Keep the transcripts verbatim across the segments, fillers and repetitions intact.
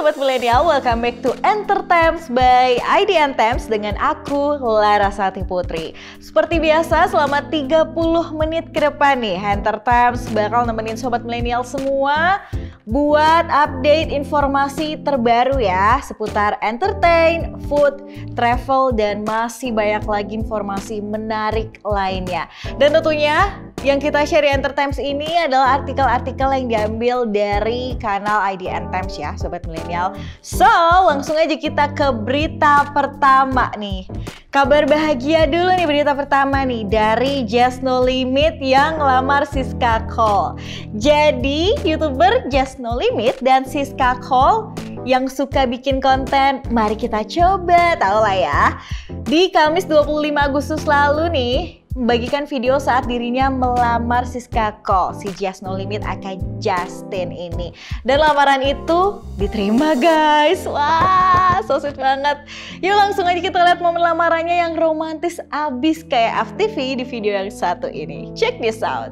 Sobat Milenial, welcome back to Entertainment by I D Entertainment dengan aku, Larasati Putri. Seperti biasa, selama tiga puluh menit ke depan nih, Entertainment bakal nemenin Sobat Milenial semua buat update informasi terbaru ya, seputar entertain, food, travel, dan masih banyak lagi informasi menarik lainnya. Dan tentunya yang kita share di Entertainment ini adalah artikel-artikel yang diambil dari kanal I D Entertainment ya, Sobat Milenial. So, langsung aja kita ke berita pertama nih. Kabar bahagia dulu nih, berita pertama nih dari Just No Limit yang ngelamar Siska Cole. Jadi, YouTuber Just No Limit dan Siska Cole yang suka bikin konten, mari kita coba, tau lah ya. Di Kamis dua puluh lima Agustus lalu nih, membagikan video saat dirinya melamar Siska Cole, si Just No Limit aka Justin ini. Dan lamaran itu diterima guys. Wah, so sweet banget. Yuk langsung aja kita lihat momen lamarannya yang romantis abis kayak F T V di video yang satu ini. Check this out.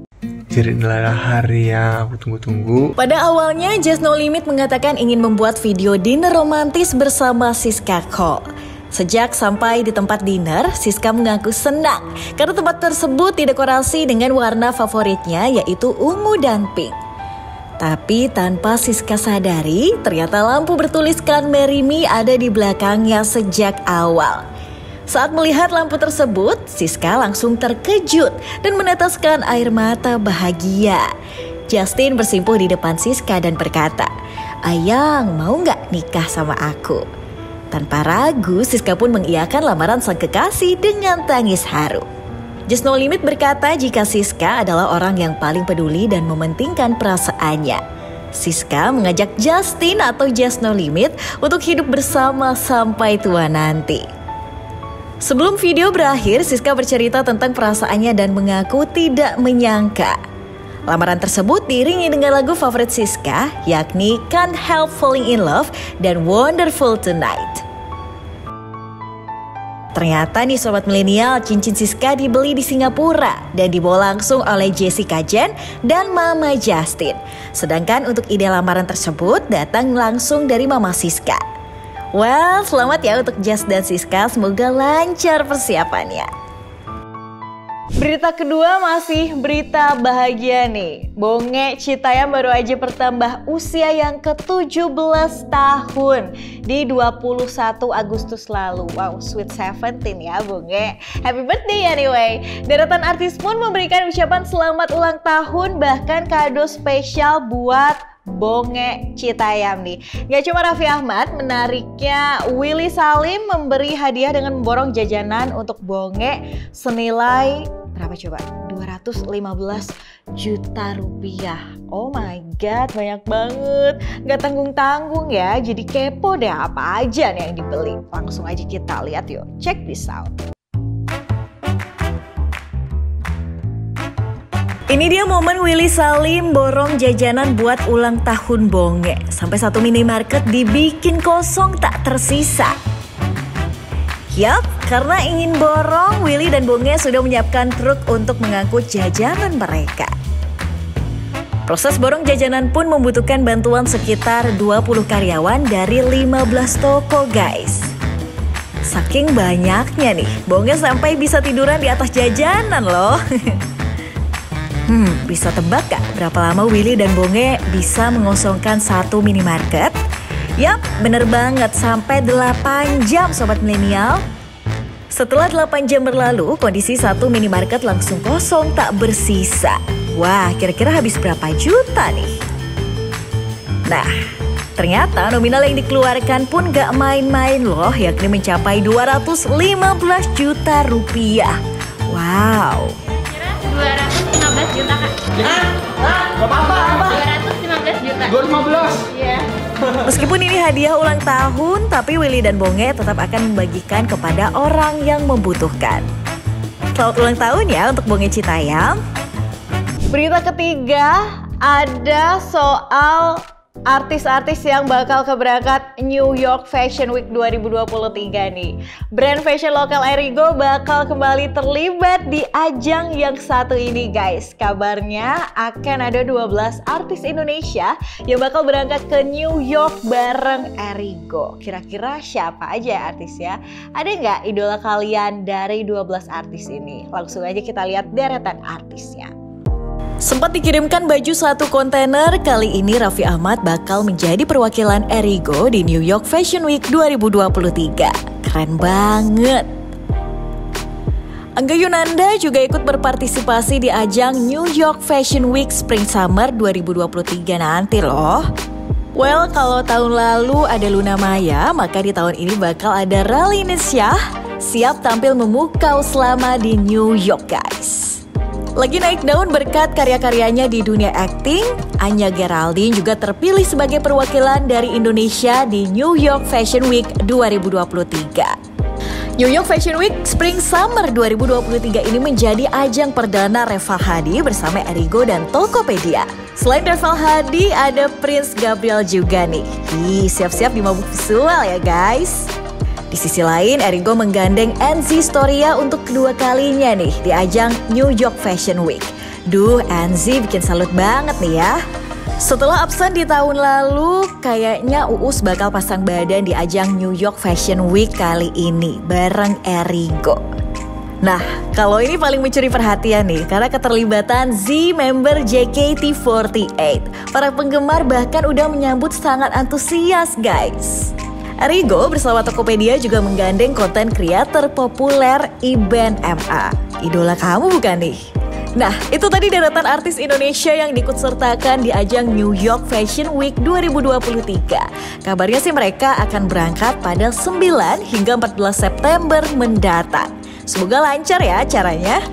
Jadi inilah hari yang aku tunggu-tunggu. Pada awalnya Just No Limit mengatakan ingin membuat video dinner romantis bersama Siska Cole. Sejak sampai di tempat dinner, Siska mengaku senang karena tempat tersebut didekorasi dengan warna favoritnya yaitu ungu dan pink. Tapi tanpa Siska sadari, ternyata lampu bertuliskan Marry Me ada di belakangnya sejak awal. Saat melihat lampu tersebut, Siska langsung terkejut dan meneteskan air mata bahagia. Justin bersimpuh di depan Siska dan berkata, "Ayang, mau nggak nikah sama aku?" Tanpa ragu, Siska pun mengiyakan lamaran sang kekasih dengan tangis haru. Just No Limit berkata jika Siska adalah orang yang paling peduli dan mementingkan perasaannya. Siska mengajak Justin atau Just No Limit untuk hidup bersama sampai tua nanti. Sebelum video berakhir, Siska bercerita tentang perasaannya dan mengaku tidak menyangka lamaran tersebut diiringi dengan lagu favorit Siska, yakni Can't Help Falling in Love dan Wonderful Tonight. Ternyata nih Sobat Milenial, cincin Siska dibeli di Singapura dan dibawa langsung oleh Jessica Jen dan Mama Justin. Sedangkan untuk ide lamaran tersebut datang langsung dari Mama Siska. Well, selamat ya untuk Just dan Siska, semoga lancar persiapannya. Berita kedua masih berita bahagia nih. Bonge Citayam baru aja bertambah usia yang ke tujuh belas tahun di dua puluh satu Agustus lalu. Wow, sweet seventeen ya Bonge. Happy birthday anyway. Deretan artis pun memberikan ucapan selamat ulang tahun, bahkan kado spesial buat Bonge Citayam nih. Gak cuma Raffi Ahmad, menariknya Willy Salim memberi hadiah dengan memborong jajanan untuk Bonge senilai berapa coba? dua ratus lima belas juta rupiah. Oh my god, banyak banget. Gak tanggung-tanggung ya, jadi kepo deh apa aja nih yang dibeli. Langsung aja kita lihat yuk, check this out. Ini dia momen Willy Salim borong jajanan buat ulang tahun Bonge. Sampai satu minimarket dibikin kosong tak tersisa. Yap, karena ingin borong, Willy dan Bonge sudah menyiapkan truk untuk mengangkut jajanan mereka. Proses borong jajanan pun membutuhkan bantuan sekitar dua puluh karyawan dari lima belas toko guys. Saking banyaknya nih, Bonge sampai bisa tiduran di atas jajanan loh. Hmm, bisa tebak gak berapa lama Willy dan Bonge bisa mengosongkan satu minimarket? Yap, bener banget, sampai delapan jam Sobat Milenial. Setelah delapan jam berlalu, kondisi satu minimarket langsung kosong tak bersisa. Wah, kira-kira habis berapa juta nih? Nah, ternyata nominal yang dikeluarkan pun gak main-main loh, yakni mencapai dua ratus lima belas juta rupiah. Wow. dua ratus lima belas juta kak. Hah? Hah? Gak apa-apa, apa? dua ratus lima belas juta. dua ratus lima belas? Iya. Meskipun ini hadiah ulang tahun, tapi Willy dan Bonge tetap akan membagikan kepada orang yang membutuhkan. Selamat ulang tahun ya untuk Bonge Citayam. Berita ketiga ada soal artis-artis yang bakal keberangkat New York Fashion Week dua ribu dua puluh tiga nih. Brand fashion lokal Erigo bakal kembali terlibat di ajang yang satu ini guys. Kabarnya akan ada dua belas artis Indonesia yang bakal berangkat ke New York bareng Erigo. Kira-kira siapa aja ya artis ya? Ada nggak idola kalian dari dua belas artis ini? Langsung aja kita lihat deretan artisnya. Sempat dikirimkan baju satu kontainer, kali ini Raffi Ahmad bakal menjadi perwakilan Erigo di New York Fashion Week dua ribu dua puluh tiga. Keren banget! Angga Yunanda juga ikut berpartisipasi di ajang New York Fashion Week Spring Summer dua ribu dua puluh tiga nanti loh. Well, kalau tahun lalu ada Luna Maya, maka di tahun ini bakal ada Raline Shah siap tampil memukau selama di New York guys. Lagi naik daun berkat karya-karyanya di dunia akting, Anya Geraldine juga terpilih sebagai perwakilan dari Indonesia di New York Fashion Week dua ribu dua puluh tiga. New York Fashion Week Spring Summer dua ribu dua puluh tiga ini menjadi ajang perdana Reva Hadi bersama Erigo dan Tokopedia. Selain Reva Hadi, ada Prince Gabriel juga nih. Ih, siap-siap di mabuk visual ya guys. Di sisi lain, Erigo menggandeng Enzy Storia untuk kedua kalinya nih di ajang New York Fashion Week. Duh, Enzy bikin salut banget nih ya. Setelah absen di tahun lalu, kayaknya Uus bakal pasang badan di ajang New York Fashion Week kali ini bareng Erigo. Nah, kalau ini paling mencuri perhatian nih karena keterlibatan Z member J K T empat delapan. Para penggemar bahkan udah menyambut sangat antusias guys. Erigo bersama Tokopedia juga menggandeng konten kreator populer Iben M A. Idola kamu bukan nih? Nah, itu tadi deretan artis Indonesia yang diikutsertakan di ajang New York Fashion Week dua ribu dua puluh tiga. Kabarnya sih mereka akan berangkat pada sembilan hingga empat belas September mendatang. Semoga lancar ya acaranya.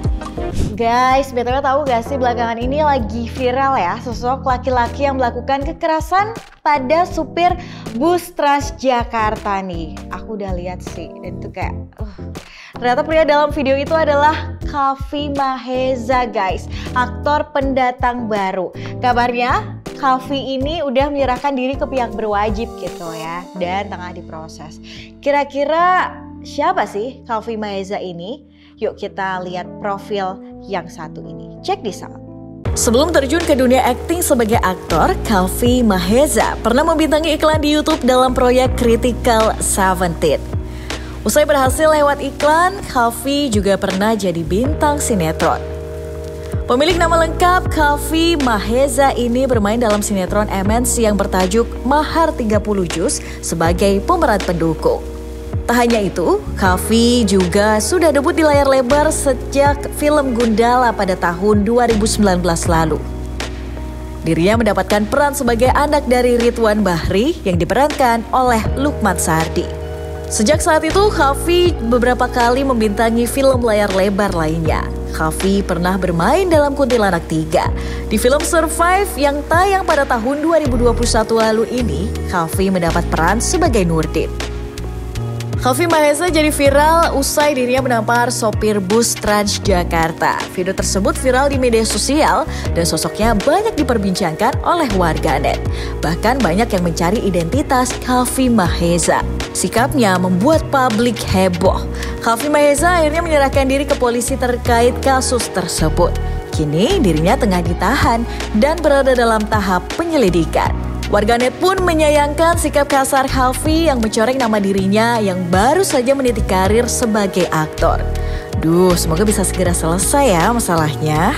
Guys, B T W tahu gak sih belakangan ini lagi viral ya sosok laki-laki yang melakukan kekerasan pada supir bus Transjakarta nih. Aku udah lihat sih dan itu kayak uh. Ternyata pria dalam video itu adalah Kaffi Maheza guys, aktor pendatang baru. Kabarnya Kaffi ini udah menyerahkan diri ke pihak berwajib gitu ya dan tengah diproses. Kira-kira siapa sih Kaffi Maheza ini? Yuk kita lihat profil yang satu ini. Check this out. Sebelum terjun ke dunia akting sebagai aktor, Kaffi Maheza pernah membintangi iklan di YouTube dalam proyek Critical seventeen. Usai berhasil lewat iklan, Kaffi juga pernah jadi bintang sinetron. Pemilik nama lengkap Kaffi Maheza ini bermain dalam sinetron M N C yang bertajuk Mahar tiga puluh Juz sebagai pemeran pendukung. Tak hanya itu, Kaffi juga sudah debut di layar lebar sejak film Gundala pada tahun dua ribu sembilan belas lalu. Dirinya mendapatkan peran sebagai anak dari Ridwan Bahri yang diperankan oleh Lukman Sardi. Sejak saat itu, Kaffi beberapa kali membintangi film layar lebar lainnya. Kaffi pernah bermain dalam Kuntilanak tiga. Di film Survive yang tayang pada tahun dua ribu dua puluh satu lalu ini, Kaffi mendapat peran sebagai Nurdin. Kaffi Maheza jadi viral usai dirinya menampar sopir bus Transjakarta. Video tersebut viral di media sosial dan sosoknya banyak diperbincangkan oleh warganet. Bahkan banyak yang mencari identitas Kaffi Maheza. Sikapnya membuat publik heboh. Kaffi Maheza akhirnya menyerahkan diri ke polisi terkait kasus tersebut. Kini dirinya tengah ditahan dan berada dalam tahap penyelidikan. Warganet pun menyayangkan sikap kasar Kaffi yang mencoreng nama dirinya yang baru saja meniti karir sebagai aktor. Duh, semoga bisa segera selesai ya masalahnya.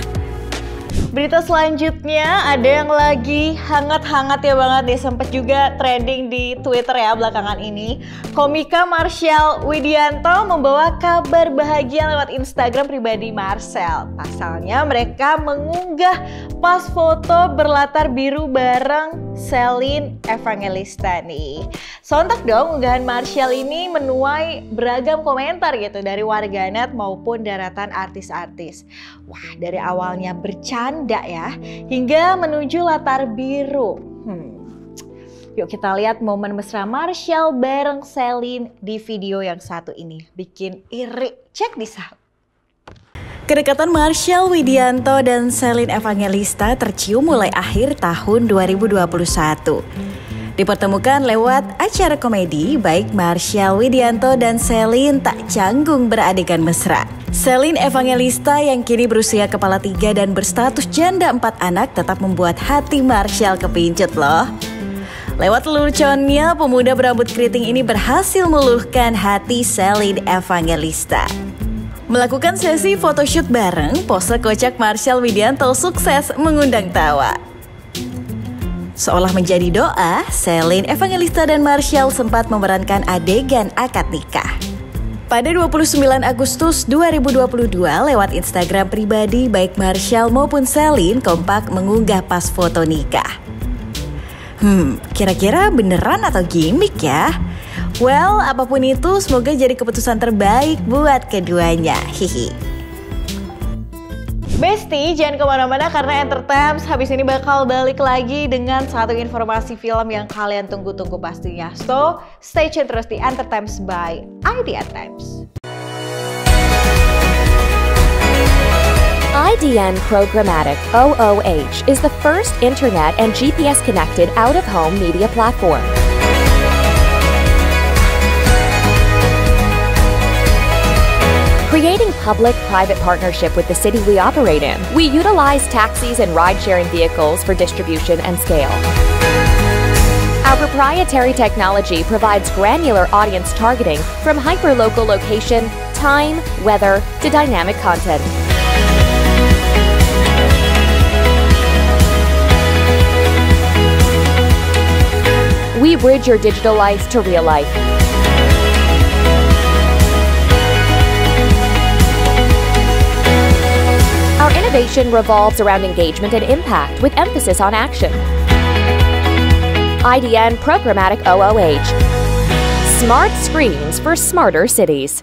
Berita selanjutnya ada yang lagi hangat-hangat ya banget nih, sempet juga trending di Twitter ya belakangan ini. Komika Marcel Widianto membawa kabar bahagia lewat Instagram pribadi Marcel. Pasalnya mereka mengunggah pas foto berlatar biru bareng Celine Evangelista nih. Sontak dong unggahan Marcel ini menuai beragam komentar gitu dari warganet maupun daratan artis-artis. Wah, dari awalnya bercanda ya, hingga menuju latar biru. Hmm. Yuk kita lihat momen mesra Marcel bareng Celine di video yang satu ini. Bikin iri. Check this out. Kedekatan Marshall Widianto dan Selin Evangelista tercium mulai akhir tahun dua ribu dua puluh satu. Dipertemukan lewat acara komedi, baik Marshall Widianto dan Selin tak canggung beradegan mesra. Selin Evangelista yang kini berusia kepala tiga dan berstatus janda empat anak tetap membuat hati Marshall kepincut loh. Lewat leluconnya, pemuda berambut keriting ini berhasil meluluhkan hati Selin Evangelista. Melakukan sesi photoshoot bareng, pose kocak Marshall Widianto sukses mengundang tawa. Seolah menjadi doa, Selin Evangelista dan Marshall sempat memerankan adegan akad nikah. Pada dua puluh sembilan Agustus dua ribu dua puluh dua, lewat Instagram pribadi, baik Marshall maupun Selin kompak mengunggah pas foto nikah. Hmm, kira-kira beneran atau gimmick ya? Well, apapun itu, semoga jadi keputusan terbaik buat keduanya. Hihi. Besti, jangan kemana-mana karena Entertainment habis ini bakal balik lagi dengan satu informasi film yang kalian tunggu-tunggu pastinya. So, stay tune terus di Entertainment by Idea Times. I D N Programmatic O O H is the first internet and G P S-connected out-of-home media platform. Creating public-private partnership with the city we operate in, we utilize taxis and ride-sharing vehicles for distribution and scale. Our proprietary technology provides granular audience targeting from hyper-local location, time, weather, to dynamic content. We bridge your digital life to real life. Our innovation revolves around engagement and impact with emphasis on action. I D N Programmatic O O H. Smart screens for smarter cities.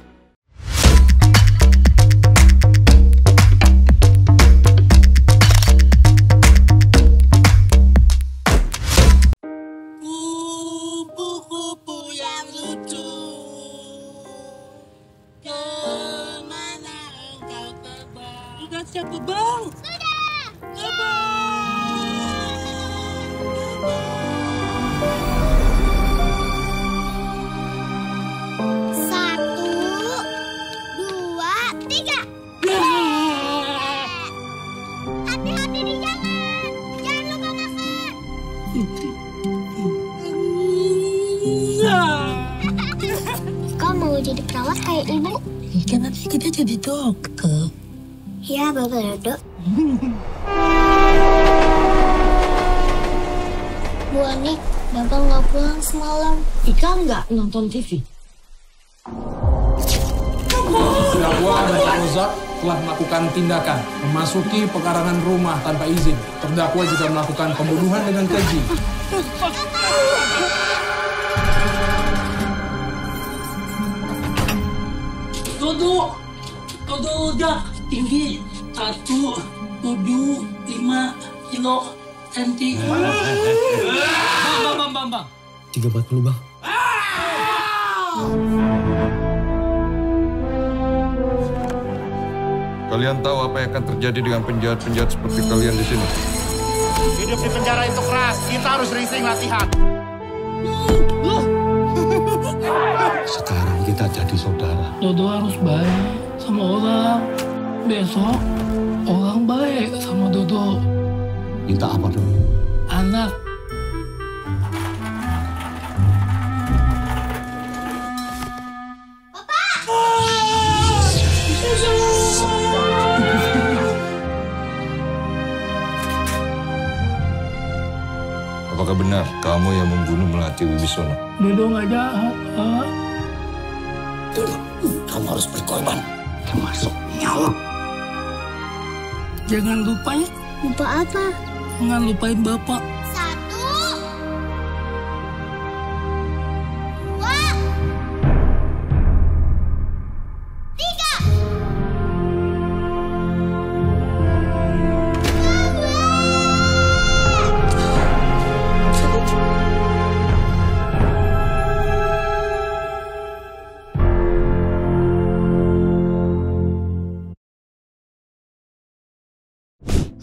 Kupu-kupu yang lucu, kemana engkau terbang? Sudah siap terbang? Sudah! Terbang! Satu, dua, tiga. Hati-hati di jalan, jangan lupa makan. Kau mau jadi perawat kayak ibu? Kan nanti kita jadi dokter. Ya, Bapak Dodo. Bu Ani, Bapak nggak pulang semalam. Ika nggak nonton T V? Terdakwa dan Rozak telah melakukan tindakan memasuki pekarangan rumah tanpa izin. Terdakwa juga melakukan pembunuhan dengan keji. Dodo, Dodo udah tinggi satu tujuh lima kilo senti. Bang, bang, bang, bang, bang. tiga empat puluh bang. Kalian tahu apa yang akan terjadi dengan penjahat-penjahat seperti kalian di sini? Hidup di penjara itu keras, kita harus sering-sering latihan. Sekarang kita jadi saudara. Dodo harus baik sama orang. Besok orang baik sama Dodo. Minta apa dong? Anak. Apakah benar kamu yang membunuh Melati Wibisono? Dodo nggak jahat, Pak. Dodo, kamu harus berkorban, termasuk nyawa. Jangan lupa ya. Lupa apa? Jangan lupain Bapak.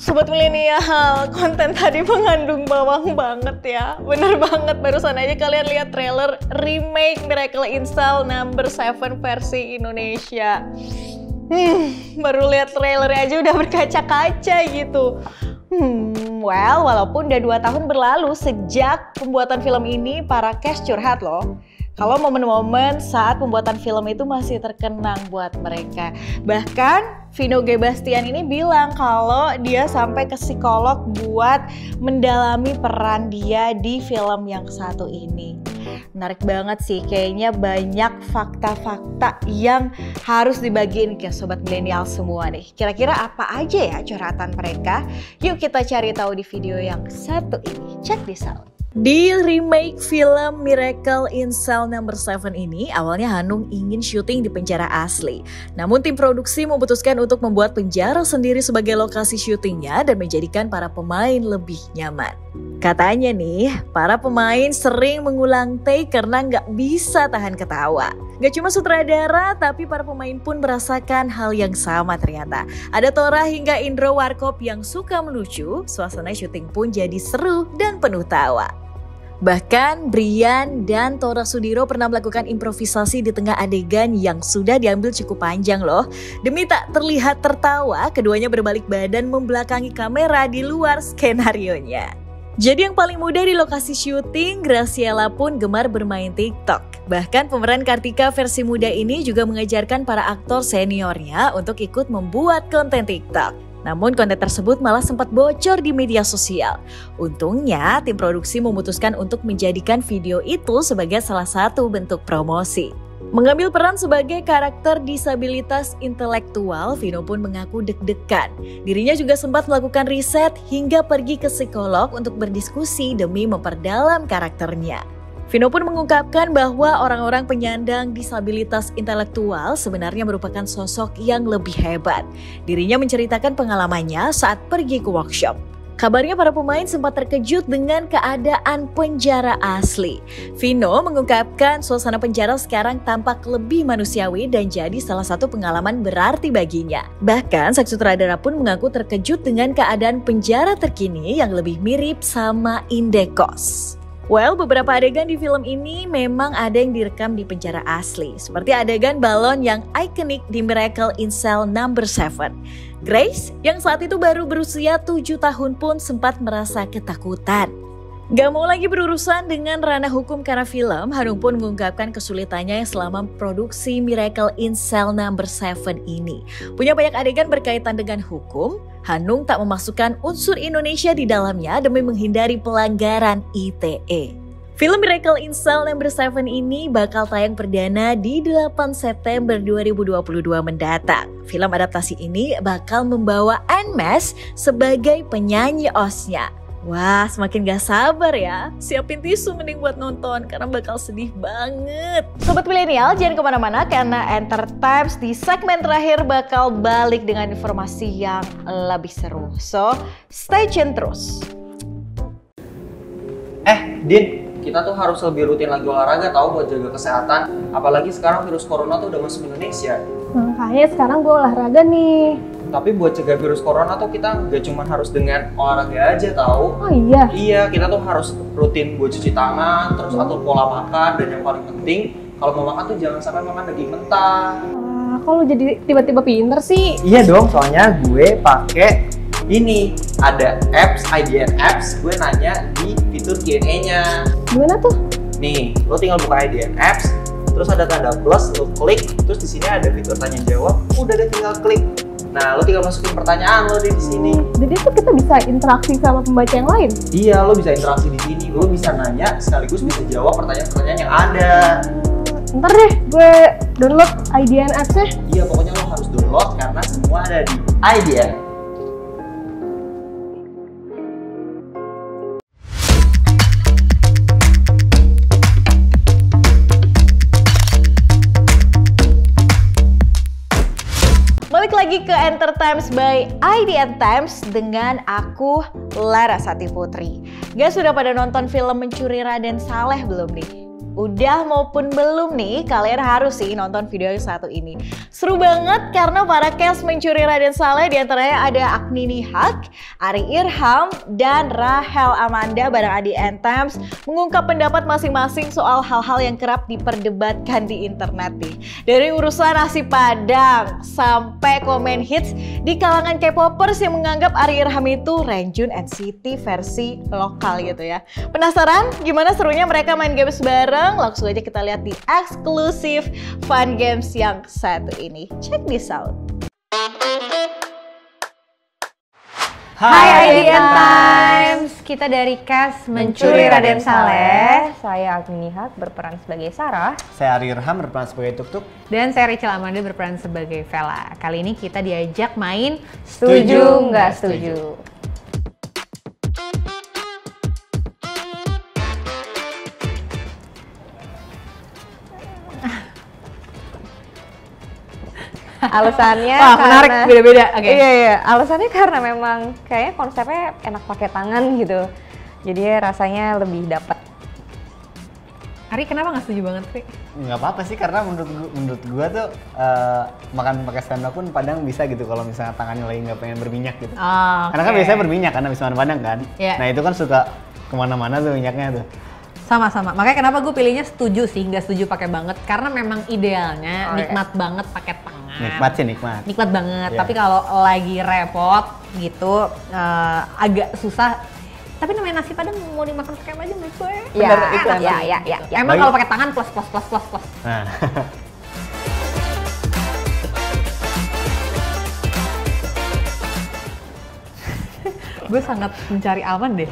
Sobat milenial, konten tadi mengandung bawang banget ya. Bener banget, barusan aja kalian lihat trailer remake Miracle in Cell Number seven versi Indonesia. Hmm, baru lihat trailernya aja udah berkaca-kaca gitu. Hmm, well, walaupun udah dua tahun berlalu sejak pembuatan film ini, para cast curhat loh. Kalau momen-momen saat pembuatan film itu masih terkenang buat mereka. Bahkan Vino G. Bastian ini bilang kalau dia sampai ke psikolog buat mendalami peran dia di film yang satu ini. Menarik banget sih, kayaknya banyak fakta-fakta yang harus dibagiin ke sobat milenial semua nih. Kira-kira apa aja ya curhatan mereka? Yuk kita cari tahu di video yang satu ini. Check this out. Di remake film Miracle in Cell Number seven ini, awalnya Hanung ingin syuting di penjara asli. Namun tim produksi memutuskan untuk membuat penjara sendiri sebagai lokasi syutingnya dan menjadikan para pemain lebih nyaman. Katanya nih, para pemain sering mengulang take karena nggak bisa tahan ketawa. Gak cuma sutradara, tapi para pemain pun merasakan hal yang sama ternyata. Ada Tora hingga Indro Warkop yang suka melucu, suasana syuting pun jadi seru dan penuh tawa. Bahkan Brian dan Tora Sudiro pernah melakukan improvisasi di tengah adegan yang sudah diambil cukup panjang loh. Demi tak terlihat tertawa, keduanya berbalik badan membelakangi kamera di luar skenarionya. Jadi yang paling muda di lokasi syuting, Graciela pun gemar bermain TikTok. Bahkan pemeran Kartika versi muda ini juga mengajarkan para aktor seniornya untuk ikut membuat konten TikTok. Namun konten tersebut malah sempat bocor di media sosial. Untungnya tim produksi memutuskan untuk menjadikan video itu sebagai salah satu bentuk promosi. Mengambil peran sebagai karakter disabilitas intelektual, Vino pun mengaku deg-degan. Dirinya juga sempat melakukan riset hingga pergi ke psikolog untuk berdiskusi demi memperdalam karakternya. Vino pun mengungkapkan bahwa orang-orang penyandang disabilitas intelektual sebenarnya merupakan sosok yang lebih hebat. Dirinya menceritakan pengalamannya saat pergi ke workshop. Kabarnya para pemain sempat terkejut dengan keadaan penjara asli. Vino mengungkapkan suasana penjara sekarang tampak lebih manusiawi dan jadi salah satu pengalaman berarti baginya. Bahkan sang sutradara pun mengaku terkejut dengan keadaan penjara terkini yang lebih mirip sama Indekos. Well, beberapa adegan di film ini memang ada yang direkam di penjara asli, seperti adegan balon yang ikonik di Miracle in Cell Number seven. Grace, yang saat itu baru berusia tujuh tahun pun sempat merasa ketakutan. Gak mau lagi berurusan dengan ranah hukum karena film, Hanung pun mengungkapkan kesulitannya selama produksi Miracle in Cell Number seven ini. Punya banyak adegan berkaitan dengan hukum, Hanung tak memasukkan unsur Indonesia di dalamnya demi menghindari pelanggaran I T E. Film Miracle in Cell Number seven ini bakal tayang perdana di delapan September dua ribu dua puluh dua mendatang. Film adaptasi ini bakal membawa Anmesh sebagai penyanyi O S T-nya. Wah, semakin gak sabar ya. Siapin tisu mending buat nonton karena bakal sedih banget. Sobat milenial, jangan kemana-mana karena Enter Times di segmen terakhir bakal balik dengan informasi yang lebih seru. So, stay tune terus. Eh, Din, kita tuh harus lebih rutin lagi olahraga tahu buat jaga kesehatan. Apalagi sekarang virus corona tuh udah masuk Indonesia. Makanya sekarang gue olahraga nih. Tapi buat cegah virus corona tuh kita gak cuma harus dengan olahraga aja tahu. Oh iya? Iya, kita tuh harus rutin buat cuci tangan, terus atur pola makan, dan yang paling penting kalau mau makan tuh jangan sampai makan daging mentah. Wah, kok lu jadi tiba-tiba pinter sih? Iya dong, soalnya gue pakai ini, ada apps, I D N apps, gue nanya di fitur Q and A-nya. Gimana tuh? Nih, lo tinggal buka I D N apps, terus ada tanda plus, lo klik, terus di sini ada fitur tanya jawab, udah deh tinggal klik. Nah, lo tinggal masukin pertanyaan lo deh di sini. Jadi tuh kita bisa interaksi sama pembaca yang lain? Iya, lo bisa interaksi di sini. Lo bisa nanya sekaligus bisa jawab pertanyaan-pertanyaan yang ada. Hmm, ntar deh, gue download I D N apps-nya. Iya, pokoknya lo harus download karena semua ada di I D N. Lagi ke Enter Times by I D N Times dengan aku Larasati Putri. Guys, sudah pada nonton film Mencuri Raden Saleh belum nih? Udah maupun belum nih, kalian harus sih nonton video yang satu ini. Seru banget karena para cast Mencuri Raden Saleh diantaranya ada Agni Nihak, Ari Irham, dan Rahel Amanda bareng Adi Anthems mengungkap pendapat masing-masing soal hal-hal yang kerap diperdebatkan di internet nih. Dari urusan nasi Padang sampai komen hits di kalangan K-popers yang menganggap Ari Irham itu Renjun N C T versi lokal gitu ya. Penasaran gimana serunya mereka main games bareng? Langsung aja kita lihat di eksklusif Fun Games yang satu ini. Check this out. Hai I D N Times, kita dari cast Mencuri Raden Saleh. Saya Agni Nihak berperan sebagai Sarah. Saya Ari Irham berperan sebagai Tuk Tuk. Dan saya Rachel Amanda berperan sebagai Vela. Kali ini kita diajak main Setuju Nggak Setuju. Alasannya Wah, karena menarik, beda-beda. Oke. Iya, iya. Alasannya karena memang kayaknya konsepnya enak pakai tangan gitu. Jadi rasanya lebih dapat. Ari kenapa nggak setuju banget, Ri? Nggak apa-apa sih, karena menurut gua, menurut gua tuh uh, makan pakai sendok pun Padang bisa gitu kalau misalnya tangannya lagi nggak pengen berminyak gitu. Oh, karena kan okay. biasanya berminyak karena habis makan Padang kan. Yeah. Nah itu kan suka kemana-mana tuh minyaknya tuh. Sama-sama, makanya kenapa gue pilihnya setuju sih, nggak setuju pakai banget karena memang idealnya oh, nikmat iya. banget pakai tangan. Nikmat sih nikmat. Nikmat banget, Yeah. tapi kalau lagi repot gitu uh, agak susah. Tapi namanya nasi Padang mau dimakan pakai apa aja menurut gue. Ya, Bener, itu ya, sih. ya, ya, ya, ya. Emang Bagi- kalau pakai tangan plus plus plus plus plus. Nah. Gue sangat mencari aman deh.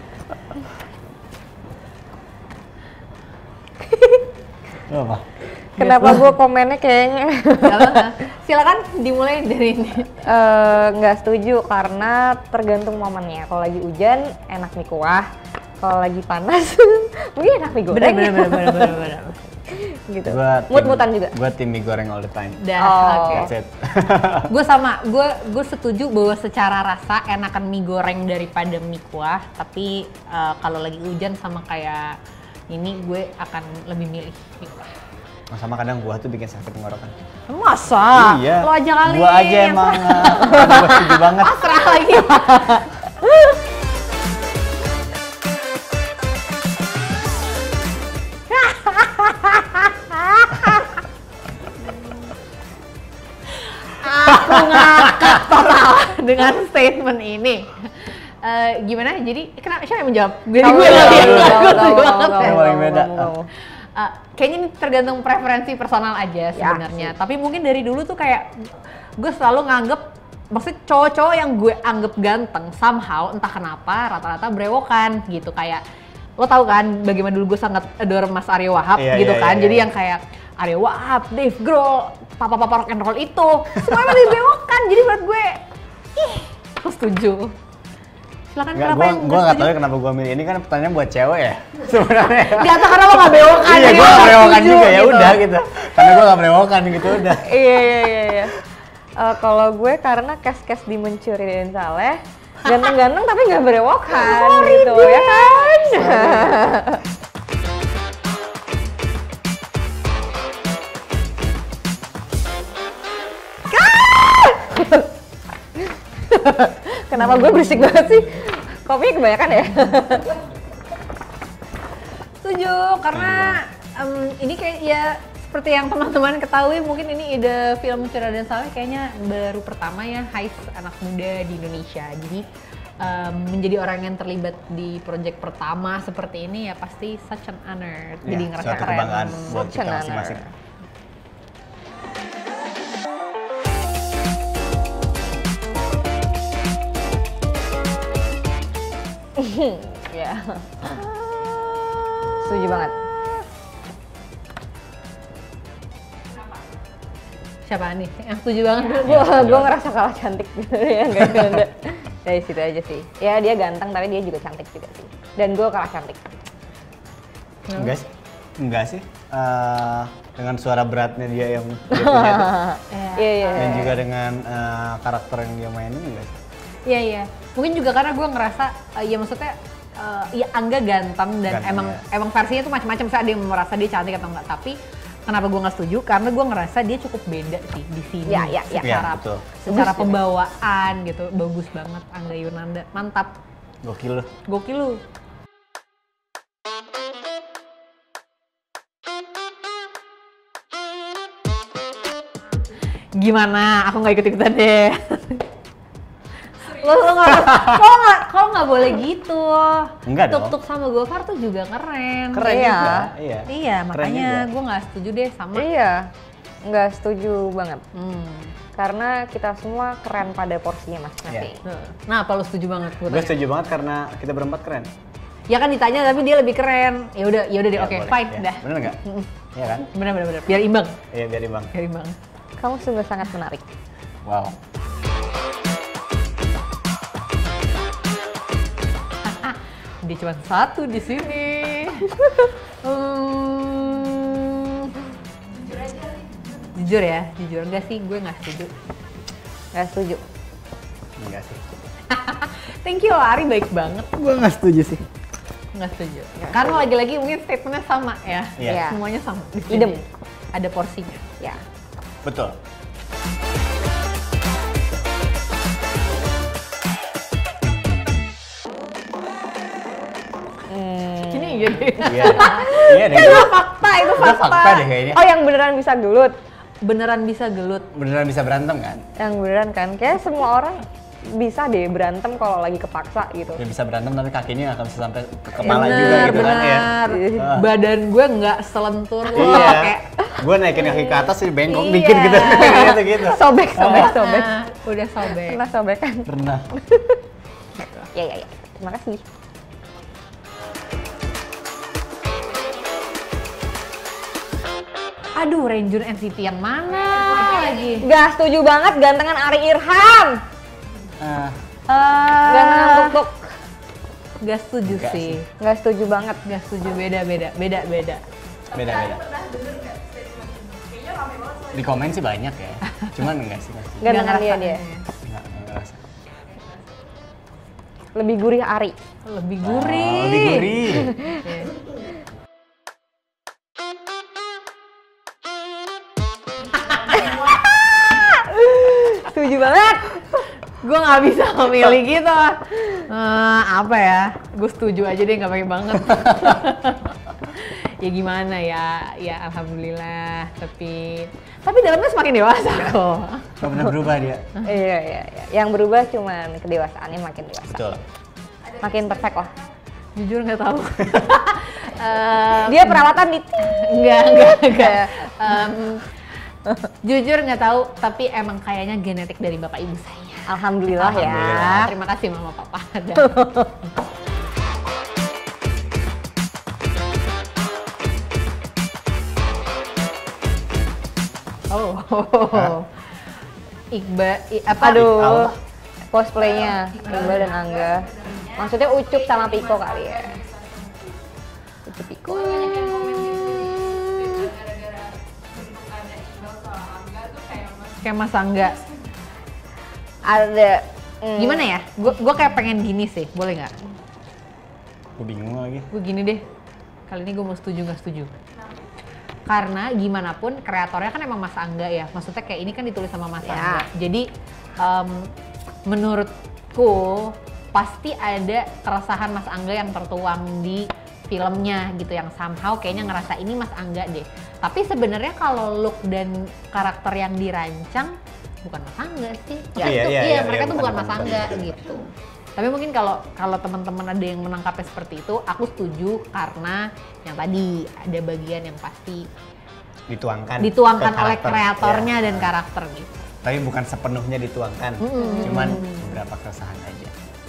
Apa? Kenapa gue komennya kayaknya Silakan dimulai dari ini. Eh, nggak setuju karena tergantung momennya. Kalau lagi hujan enak mie kuah, kalau lagi panas mungkin enak mie goreng. Bener bener bener bener bener. Gitu. Gua tim- Mut-mutan juga. Gua tim mie goreng all the time. Dah, Oh. oke. That's it. Gue sama, gue gue setuju bahwa secara rasa enakan mie goreng daripada mie kuah. Tapi uh, kalau lagi hujan sama kayak ini gue akan lebih milih mie kuah. Oh, sama kadang buah tuh bikin sakit tenggorokan. Masa? Iya. Lo aja kali. Gua aja yang emang. serah. Gua setuju banget. Serah lagi. Aku ngakak total dengan statement ini. Uh, gimana? Jadi kenapa siapa yang menjawab? Jadi Kamu, gue kamu, lagi. kamu, Gue kamu, setuju kamu, banget. kamu, Yang paling beda. kamu, kamu. Uh, kayaknya ini tergantung preferensi personal aja sebenarnya. Ya, Tapi mungkin dari dulu tuh kayak gue selalu nganggep, maksudnya cowok-cowok yang gue anggap ganteng somehow entah kenapa rata-rata brewokan gitu. Kayak lo tau kan bagaimana dulu gue sangat adore Mas Aryo Wahab Iya, gitu iya, kan. iya, Jadi iya. yang kayak Aryo Wahab, Dave Grohl, papa-papa rock and roll itu semuanya lebih brewokan. Jadi buat gue, ih, gue setuju. Silakan. Enggak, Kenapa gua yang gua nggak nggak tahu setuju? ya kenapa gua milih ini, kan pertanyaan buat cewek ya sebenarnya. Gak tau karena lo gak brewokan. Iya, jadi gua lo nggak nggak brewokan setuju juga ya gitu. udah gitu. Karena gua nggak brewokan gitu udah. Iya, iya, iya, iya. Eh, kalau gue karena kes-kes di Mencuri Raden Saleh ganteng-ganteng tapi nggak berewokan gitu ya kan. Kenapa gue berisik banget sih? Kopinya kebanyakan ya? Setuju, karena um, ini kayak ya seperti yang teman-teman ketahui, mungkin ini ide film Mencuri Raden Saleh kayaknya baru pertama ya heist anak muda di Indonesia. Jadi um, menjadi orang yang terlibat di proyek pertama seperti ini ya pasti such an honor. Ya, Jadi ngerasa suatu keren. kebanggaan buat Such kita an honor. masing-masing. Ya. Setuju banget. Siapa nih? Yang setuju banget dulu. Gue gue ngerasa kalah cantik gitu ya, nggak ada. Dari situ aja sih. Ya dia ganteng tapi dia juga cantik juga sih. Dan gue kalah cantik. Enggak sih. Enggak sih. Eh, dengan suara beratnya dia yang dia punya tuh. Iya iya. Dan juga dengan eh, karakter yang dia mainin enggak sih. Iya iya. Mungkin juga karena gue ngerasa, uh, ya maksudnya uh, ya Angga ganteng dan Ganteng, emang ya. emang versinya tuh macam-macam. Misalnya ada yang merasa dia cantik atau enggak, tapi kenapa gue nggak setuju? Karena gue ngerasa dia cukup beda sih di sini. Ya, ya, ya. Secara, Ya, betul. secara Bagus, pembawaan gitu, bagus banget Angga Yunanda, mantap. Gokil lu. Gokil lu. Gimana? Aku nggak ikut-ikutan deh. Lo lo nggak, kalau nggak kalau nggak boleh gitu. Enggak dong. Tuk-tuk sama Gofar tuh juga keren. Keren Iya. juga. Iya. Iya, Keren makanya juga. gue nggak setuju deh sama. Iya, nggak setuju banget. Hmm. Karena kita semua keren pada porsinya masing-masing. Nah, apa lu setuju banget? Gue setuju banget karena kita berempat keren. Ya kan ditanya tapi dia lebih keren. Ya udah, ya udah deh. Ya, Oke, boleh. fine, Ya. dah. Bener nggak? Iya kan? Bener bener bener. Biar imbang. Iya biar imbang. Biar imbang. Kamu sungguh sangat menarik. Wow. Dia cuma satu di sini. hmm, jujur ya, jujur enggak sih, gue nggak setuju. Nggak setuju. Enggak sih. Thank you, Ari baik banget. Gue nggak setuju sih. Nggak setuju. Karena lagi-lagi mungkin statementnya sama ya. Iya. Semuanya sama. Di sini. Idem. Ada porsinya. Ya. Betul. Ini iya deh. Iya. Iya deh. Itu fakta, itu Itu fakta. fakta deh kayaknya. Oh, yang beneran bisa gelut. Beneran bisa gelut. Beneran bisa berantem kan? Yang beneran kan, kayak semua orang bisa deh berantem kalau lagi kepaksa gitu. Dia bisa berantem tapi kakinya nggak akan bisa sampai ke kepala Bener, juga gitu kan ya. bener. Ah. Badan gue nggak selentur lo Iya. kayak Gue naikin kaki ke atas sih bengkok Iya. dikit gitu. gitu gitu. Sobek, sobek, sobek. Ah, udah sobek. Pernah sobekan. Pernah. Ya, ya, ya. Terima kasih. Aduh, Ranger N C T yang mana lagi? Gak setuju banget gantengan Ari Irham. Ah, Eh, Gantengan tuk-tuk. Gak setuju Enggak sih. Gak setuju banget. Gak setuju, beda beda beda beda. beda beda. Di komen sih banyak ya. Cuman enggak sih. Enggak, Gantengan dia ngerasa. dia. enggak ngerasa. Lebih gurih Ari. Lebih Oh, gurih. lebih gurih. Setuju banget. Gue nggak bisa memilih gitu. Eh, apa ya? Gue setuju aja deh, nggak pakai banget. Ya gimana ya? Ya alhamdulillah. Tapi tapi dalamnya semakin dewasa kok. Gak pernah berubah dia. Iya, iya, iya. Yang berubah cuman kedewasaannya makin dewasa. Betul. Makin perfect lah. Jujur nggak tahu. Eh, Dia perawatan di Enggak, enggak, enggak. Em, jujur nggak tahu, tapi emang kayaknya genetik dari bapak ibu saya. Alhamdulillah, Alhamdulillah. ya. Terima kasih mama papa. Oh, Iqbal, i, apa? Aduh, cosplaynya Iqbal dan Angga. Maksudnya Ucup sama Piko kali ya. Ucup Piko. Kayak Mas Angga. Ada. hmm, Gimana ya? Gue gue kayak pengen gini sih, boleh nggak? Gue bingung lagi. Gue gini deh. Kali ini gue mau setuju nggak setuju. Karena gimana pun kreatornya kan emang Mas Angga ya. Maksudnya kayak ini kan ditulis sama Mas Ya. Angga. Jadi em, menurutku pasti ada keresahan Mas Angga yang tertuang di filmnya gitu, yang somehow kayaknya ngerasa ini Mas Angga deh. Tapi sebenarnya kalau look dan karakter yang dirancang bukan Mas Angga sih. Iya, Gitu. iya, iya, iya, mereka iya, tuh bukan, bukan Mas bukan, Angga bukan. gitu. Tapi mungkin kalau kalau teman-teman ada yang menangkapnya seperti itu, aku setuju karena yang tadi ada bagian yang pasti Dituangkan. dituangkan ke oleh karakter. kreatornya Ya. dan karakter gitu. Tapi bukan sepenuhnya dituangkan. Mm-mm. Cuman beberapa keresahan aja.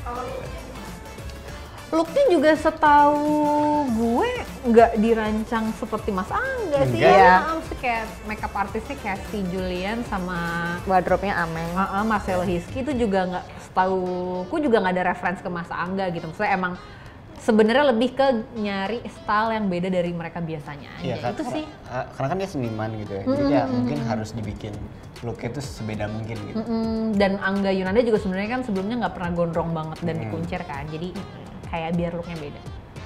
Looknya juga setahu gue nggak dirancang seperti Mas Angga sih. Enggak. Ya, maksudnya kayak makeup artisnya kayak si Julian sama Wardrobe-nya Ameng. uh, uh, Marcel Hiski itu juga nggak, setahu ku juga nggak ada reference ke Mas Angga gitu. Maksudnya emang sebenarnya lebih ke nyari style yang beda dari mereka biasanya aja. Iya kan? Itu sih. Uh, karena kan dia seniman gitu ya. Jadi Mm-mm. ya mungkin harus dibikin looknya itu sebeda mungkin gitu. Mm-mm. Dan Angga Yunanda juga sebenarnya kan sebelumnya nggak pernah gondrong banget dan Hmm. dikuncir kan. Jadi kayak biar looknya beda.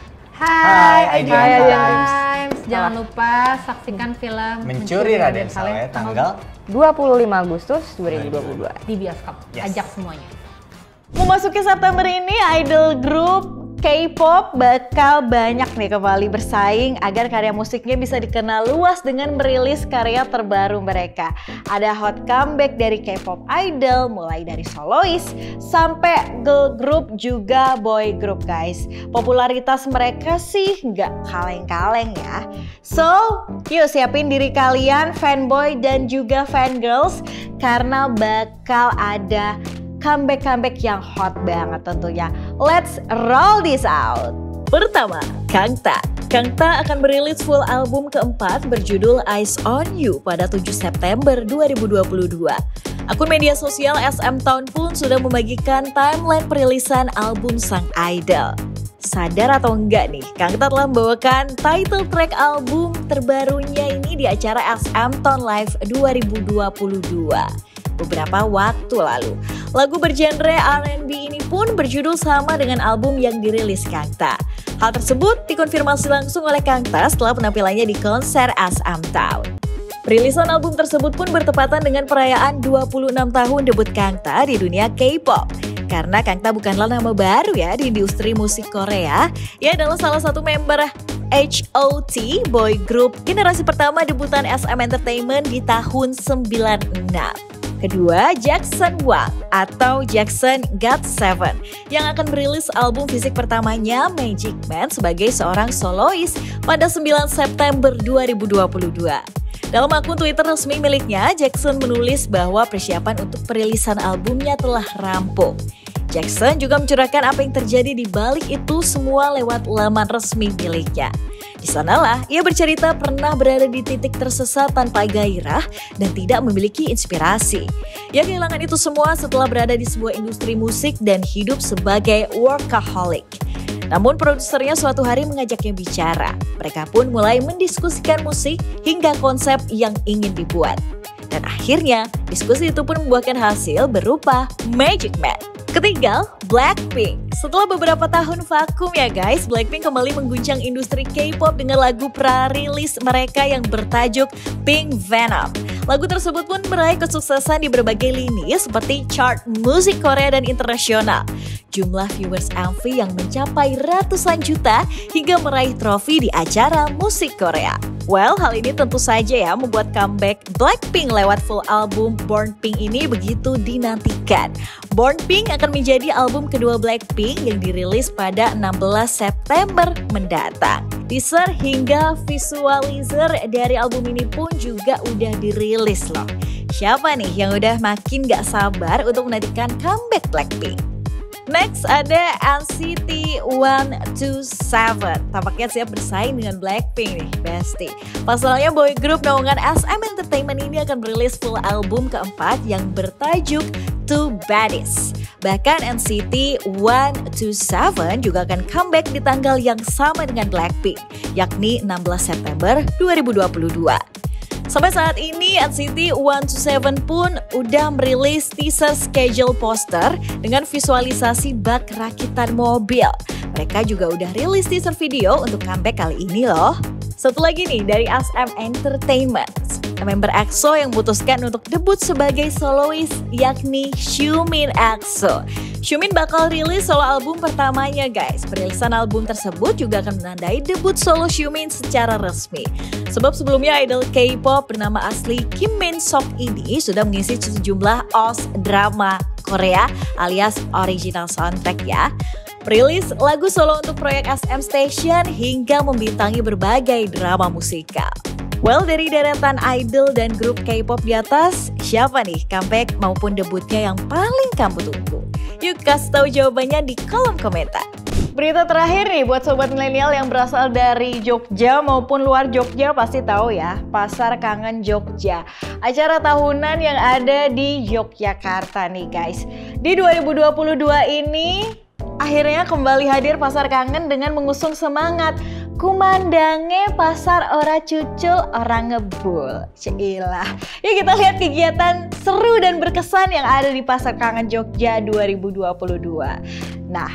Hai, Idean Hai, Idean Times. Times. Jangan lupa saksikan film Mencuri Raden Saleh tanggal dua puluh lima Agustus dua ribu dua puluh dua di bioskop. Yes. Ajak semuanya. Memasuki September ini, idol group K-pop bakal banyak nih kembali bersaing agar karya musiknya bisa dikenal luas dengan merilis karya terbaru mereka. Ada hot comeback dari K-pop idol, mulai dari solois sampai girl group juga boy group guys. Popularitas mereka sih nggak kaleng-kaleng ya. So, yuk siapin diri kalian fanboy dan juga fangirls karena bakal ada comeback-comeback yang hot banget tentunya. Let's roll this out. Pertama, Kangta. Kangta akan merilis full album keempat berjudul Eyes on You pada tujuh September dua ribu dua puluh dua. Akun media sosial S M Town pun sudah membagikan timeline perilisan album sang idol. Sadar atau enggak nih, Kangta telah membawakan title track album terbarunya ini di acara S M Town Live dua ribu dua puluh dua. Beberapa waktu lalu. Lagu bergenre R and B ini pun berjudul sama dengan album yang dirilis Kangta. Hal tersebut dikonfirmasi langsung oleh Kangta setelah penampilannya di konser S M Town. Perilisan album tersebut pun bertepatan dengan perayaan dua puluh enam tahun debut Kangta di dunia K-pop. Karena Kangta bukanlah nama baru ya di industri musik Korea, ia adalah salah satu member H O T, boy group generasi pertama debutan S M Entertainment di tahun sembilan puluh enam. Kedua, Jackson Wang atau Jackson God Seven yang akan merilis album fisik pertamanya Magic Man sebagai seorang solois pada sembilan September dua ribu dua puluh dua. Dalam akun Twitter resmi miliknya, Jackson menulis bahwa persiapan untuk perilisan albumnya telah rampung. Jackson juga mencurahkan apa yang terjadi di balik itu semua lewat laman resmi miliknya. Di sanalah ia bercerita pernah berada di titik tersesat tanpa gairah dan tidak memiliki inspirasi. Ia kehilangan itu semua setelah berada di sebuah industri musik dan hidup sebagai workaholic. Namun produsernya suatu hari mengajaknya bicara. Mereka pun mulai mendiskusikan musik hingga konsep yang ingin dibuat. Dan akhirnya diskusi itu pun membuahkan hasil berupa Magic Man. Ketiga, Blackpink. Setelah beberapa tahun vakum ya guys, Blackpink kembali mengguncang industri K-pop dengan lagu pra-rilis mereka yang bertajuk Pink Venom. Lagu tersebut pun meraih kesuksesan di berbagai lini seperti chart musik Korea dan internasional. Jumlah viewers M V yang mencapai ratusan juta hingga meraih trofi di acara musik Korea. Well, hal ini tentu saja ya membuat comeback Blackpink lewat full album Born Pink ini begitu dinantikan. Born Pink akan menjadi album kedua Blackpink yang dirilis pada enam belas September mendatang. Teaser hingga visualizer dari album ini pun juga udah dirilis loh. Siapa nih yang udah makin gak sabar untuk menantikan comeback Blackpink? Next ada N C T one two seven. Tampaknya siap bersaing dengan Blackpink nih, bestie. Pasalnya boy group naungan S M Entertainment ini akan merilis full album keempat yang bertajuk Two Baddies. Bahkan N C T one two seven juga akan comeback di tanggal yang sama dengan Blackpink, yakni enam belas September dua ribu dua puluh dua. Sampai saat ini N C T one two seven pun udah merilis teaser schedule poster dengan visualisasi bak rakitan mobil. Mereka juga udah rilis teaser video untuk comeback kali ini loh. Satu lagi nih dari S M Entertainment, member EXO yang memutuskan untuk debut sebagai solois yakni Xiumin EXO. Xiumin bakal rilis solo album pertamanya guys. Perilisan album tersebut juga akan menandai debut solo Xiumin secara resmi. Sebab sebelumnya idol K-pop bernama asli Kim Min Sok ini sudah mengisi sejumlah O S T drama Korea alias original soundtrack ya. Merilis lagu solo untuk proyek S M Station hingga membintangi berbagai drama musikal. Well, dari deretan idol dan grup K-pop di atas, siapa nih comeback maupun debutnya yang paling kamu tunggu? Yuk kasih tahu jawabannya di kolom komentar. Berita terakhir nih buat sobat milenial yang berasal dari Jogja maupun luar Jogja pasti tahu ya, Pasar Kangen Jogja. Acara tahunan yang ada di Yogyakarta nih guys. Di dua ribu dua puluh dua ini akhirnya kembali hadir Pasar Kangen dengan mengusung semangat kumandange pasar ora cucul orang ngebul. Ceilah. Yuk kita lihat kegiatan seru dan berkesan yang ada di Pasar Kangen Jogja dua ribu dua puluh dua. Nah,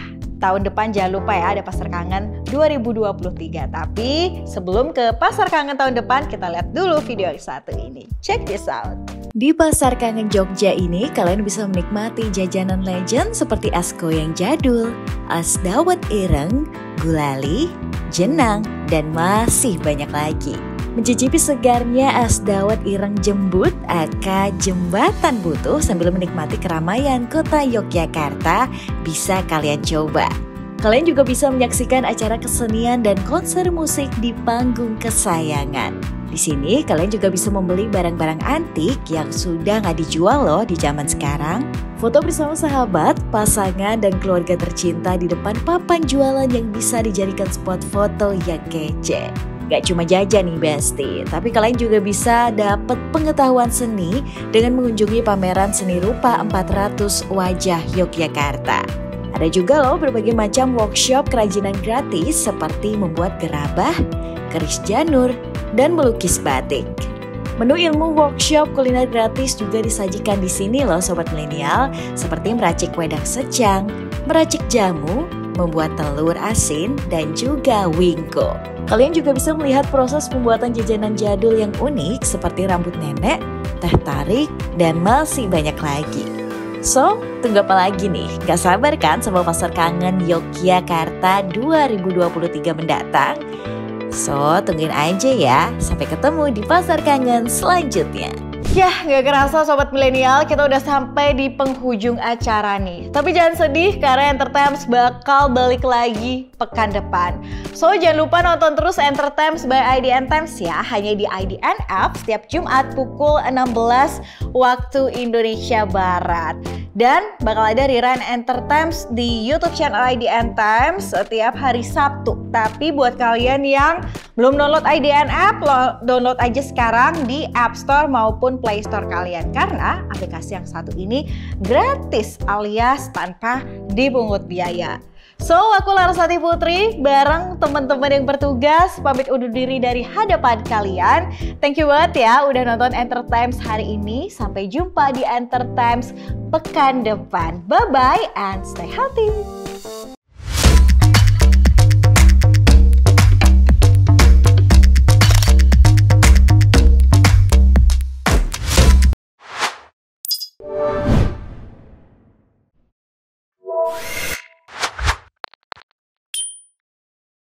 tahun depan jangan lupa ya ada Pasar Kangen dua ribu dua puluh tiga. Tapi sebelum ke Pasar Kangen tahun depan, kita lihat dulu video yang satu ini. Check this out. Di Pasar Kangen Jogja ini, kalian bisa menikmati jajanan legend seperti es goyang jadul, es dawet ireng, gulali, jenang, dan masih banyak lagi. Mencicipi segarnya es dawet ireng jembut aka Jembatan Butuh sambil menikmati keramaian kota Yogyakarta bisa kalian coba. Kalian juga bisa menyaksikan acara kesenian dan konser musik di panggung kesayangan. Di sini kalian juga bisa membeli barang-barang antik yang sudah nggak dijual loh di zaman sekarang. Foto bersama sahabat, pasangan, dan keluarga tercinta di depan papan jualan yang bisa dijadikan spot foto yang kece. Gak cuma jajan nih Besti, tapi kalian juga bisa dapat pengetahuan seni dengan mengunjungi pameran seni rupa empat ratus wajah Yogyakarta. Ada juga loh berbagai macam workshop kerajinan gratis seperti membuat gerabah, keris janur, dan melukis batik. Menu ilmu workshop kuliner gratis juga disajikan di sini loh Sobat Milenial, seperti meracik wedang secang, meracik jamu, membuat telur asin, dan juga wingko. Kalian juga bisa melihat proses pembuatan jajanan jadul yang unik seperti rambut nenek, teh tarik, dan masih banyak lagi. So, tunggu apa lagi nih? Gak sabar kan sama Pasar Kangen Yogyakarta dua ribu dua puluh tiga mendatang? So, tungguin aja ya. Sampai ketemu di Pasar Kangen selanjutnya. Yah, gak kerasa Sobat Milenial, kita udah sampai di penghujung acara nih. Tapi jangan sedih karena Entertimes bakal balik lagi pekan depan. So, jangan lupa nonton terus Entertimes by I D N Times ya, hanya di I D N app setiap Jumat pukul enam belas waktu Indonesia Barat. Dan bakal ada rerun Entertimes di YouTube channel I D N Times setiap hari Sabtu. Tapi buat kalian yang belum download I D N app, lo download aja sekarang di App Store maupun Play Store kalian. Karena aplikasi yang satu ini gratis alias tanpa dipungut biaya. So, aku Larasati Putri bareng teman-teman yang bertugas pamit undur diri dari hadapan kalian. Thank you banget ya udah nonton Entertimes hari ini. Sampai jumpa di Entertimes pekan depan. Bye-bye and stay healthy.